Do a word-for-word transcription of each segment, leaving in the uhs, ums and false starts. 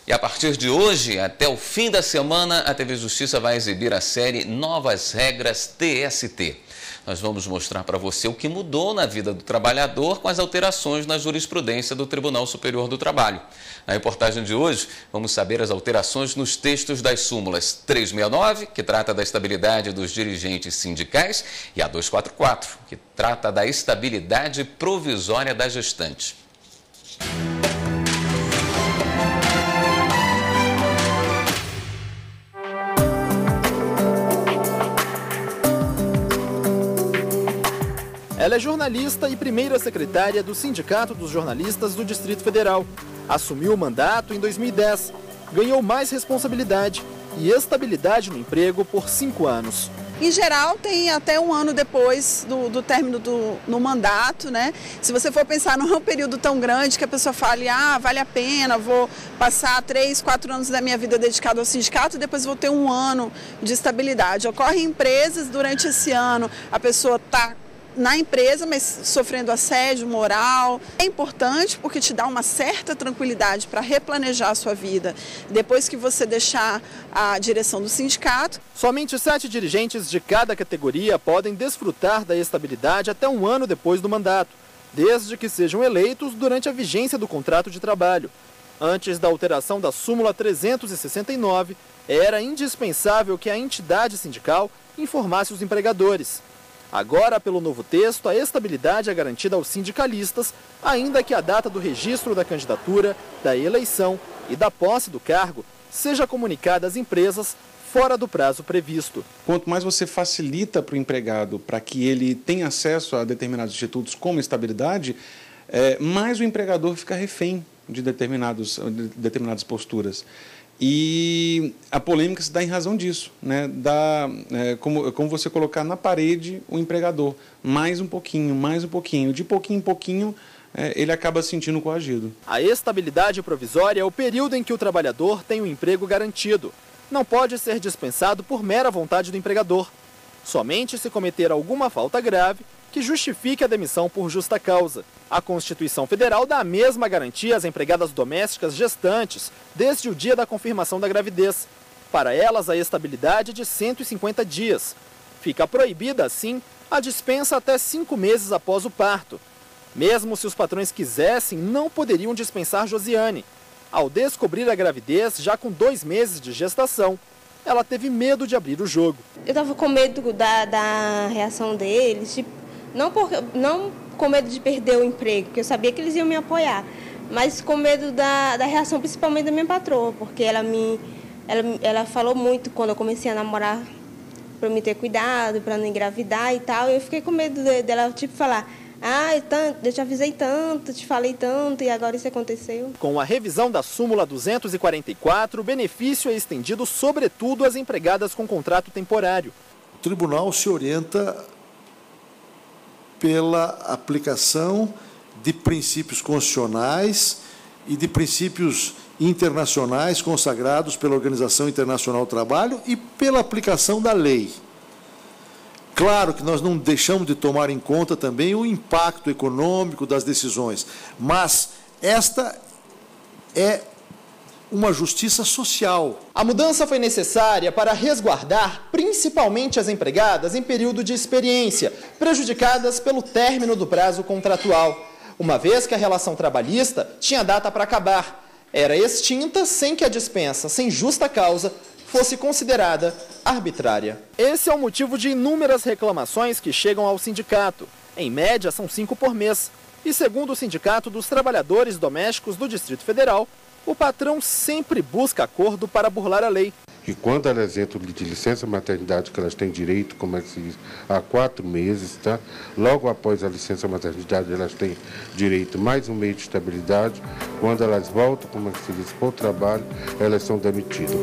E a partir de hoje, até o fim da semana, a T V Justiça vai exibir a série Novas Regras T S T. Nós vamos mostrar para você o que mudou na vida do trabalhador com as alterações na jurisprudência do Tribunal Superior do Trabalho. Na reportagem de hoje, vamos saber as alterações nos textos das súmulas trezentos e sessenta e nove, que trata da estabilidade dos dirigentes sindicais, e a duzentos e quarenta e quatro, que trata da estabilidade provisória da gestante. Ela é jornalista e primeira secretária do Sindicato dos Jornalistas do Distrito Federal. Assumiu o mandato em dois mil e dez. Ganhou mais responsabilidade e estabilidade no emprego por cinco anos. Em geral, tem até um ano depois do, do término do no mandato, né? Se você for pensar, não é um período tão grande que a pessoa fale, ah, vale a pena, vou passar três, quatro anos da minha vida dedicado ao sindicato e depois vou ter um ano de estabilidade. Ocorre em empresas, durante esse ano, a pessoa está na empresa, mas sofrendo assédio moral. É importante porque te dá uma certa tranquilidade para replanejar a sua vida depois que você deixar a direção do sindicato. Somente sete dirigentes de cada categoria podem desfrutar da estabilidade até um ano depois do mandato, desde que sejam eleitos durante a vigência do contrato de trabalho. Antes da alteração da súmula trezentos e sessenta e nove, era indispensável que a entidade sindical informasse os empregadores. Agora, pelo novo texto, a estabilidade é garantida aos sindicalistas, ainda que a data do registro da candidatura, da eleição e da posse do cargo seja comunicada às empresas fora do prazo previsto. Quanto mais você facilita para o empregado para que ele tenha acesso a determinados institutos como estabilidade, é, mais o empregador fica refém de, determinados, de determinadas posturas. E a polêmica se dá em razão disso, né? Dá, é, como, como você colocar na parede o empregador, mais um pouquinho, mais um pouquinho, de pouquinho em pouquinho é, ele acaba se sentindo coagido. A estabilidade provisória é o período em que o trabalhador tem o emprego garantido. Não pode ser dispensado por mera vontade do empregador. Somente se cometer alguma falta grave que justifique a demissão por justa causa. A Constituição Federal dá a mesma garantia às empregadas domésticas gestantes desde o dia da confirmação da gravidez. Para elas, a estabilidade é de cento e cinquenta dias. Fica proibida, assim, a dispensa até cinco meses após o parto. Mesmo se os patrões quisessem, não poderiam dispensar Josiane. Ao descobrir a gravidez, já com dois meses de gestação, ela teve medo de abrir o jogo. Eu estava com medo da, da reação deles, de, não, por, não com medo de perder o emprego, porque eu sabia que eles iam me apoiar, mas com medo da, da reação principalmente da minha patroa, porque ela, me, ela, ela falou muito quando eu comecei a namorar para me ter cuidado, para não engravidar e tal, e eu fiquei com medo de, dela tipo falar, ah, eu te avisei tanto, te falei tanto e agora isso aconteceu. Com a revisão da súmula duzentos e quarenta e quatro, o benefício é estendido sobretudo às empregadas com contrato temporário. O tribunal se orienta pela aplicação de princípios constitucionais e de princípios internacionais consagrados pela Organização Internacional do Trabalho e pela aplicação da lei. Claro que nós não deixamos de tomar em conta também o impacto econômico das decisões, mas esta é uma justiça social. A mudança foi necessária para resguardar principalmente as empregadas em período de experiência, prejudicadas pelo término do prazo contratual, uma vez que a relação trabalhista tinha data para acabar. Era extinta sem que a dispensa, sem justa causa, fosse considerada arbitrária. Esse é o motivo de inúmeras reclamações que chegam ao sindicato. Em média, são cinco por mês. E segundo o Sindicato dos Trabalhadores Domésticos do Distrito Federal, o patrão sempre busca acordo para burlar a lei. E quando elas entram de licença maternidade, que elas têm direito, como é que se diz, há quatro meses, tá? Logo após a licença maternidade, elas têm direito mais um mês de estabilidade. Quando elas voltam, como é que se diz, para o trabalho, elas são demitidas.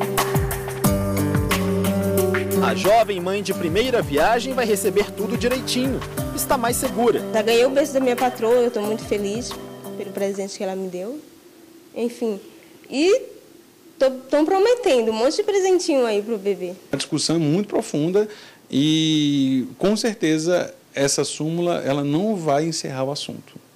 A jovem mãe de primeira viagem vai receber tudo direitinho. Está mais segura. Já ganhei o beijo da minha patroa, eu estou muito feliz pelo presente que ela me deu. Enfim, e estão prometendo um monte de presentinho aí para o bebê. A discussão é muito profunda e, com certeza, essa súmula ela não vai encerrar o assunto.